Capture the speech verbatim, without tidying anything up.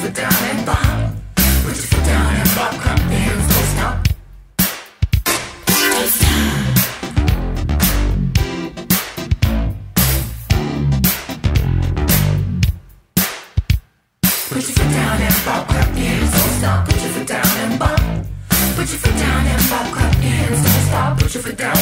foot down and bop. Put your foot down and bop. Clap your hands, don't stop. Don't stop. Put your foot down and bop. Clap your hands, don't stop. Put your foot down and bop. Put your foot down and bop. Clap your hands, don't stop. Put your foot down